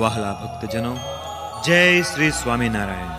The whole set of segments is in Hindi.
वहाला भक्तजनों, जय श्री स्वामीनारायण।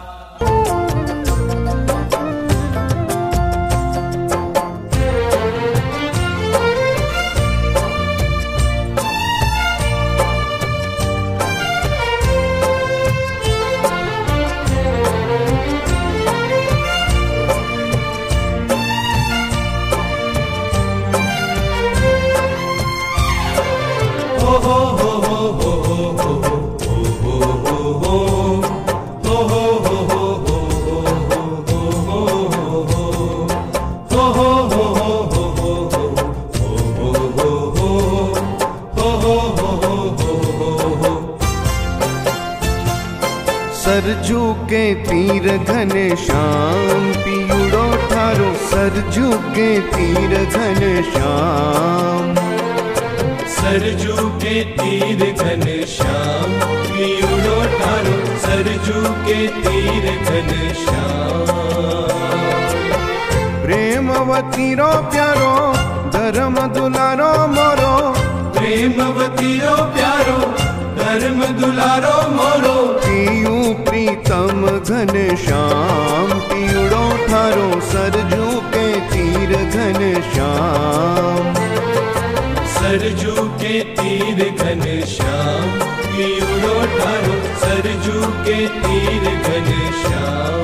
सरजू के तीर घने श्याम पियुड़ो ठारो, सरजू के तीर घने श्याम, सरजू के तीर घने श्याम पियुड़ो ठारो, सरजू के तीर घने श्याम। प्रेमवती रो प्यारो धर्म दुलारो मोरो, प्रेमवती रो प्यारो धर्म दुलारो मोरो, पियू प्रीतम घन श्याम पियुड़ो ठारो, सरजू के तीर घन श्याम, सरजू के तीर घन श्याम पियुड़ो ठारो, सरजू के तीर घन श्याम।